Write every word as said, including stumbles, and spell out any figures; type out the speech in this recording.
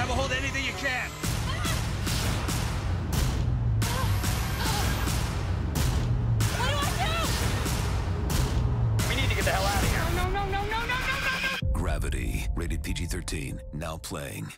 Grab a hold of anything you can. What do I do? We need to get the hell out of here. No, no, no, no, no, no, no, no! Gravity, rated P G thirteen, now playing.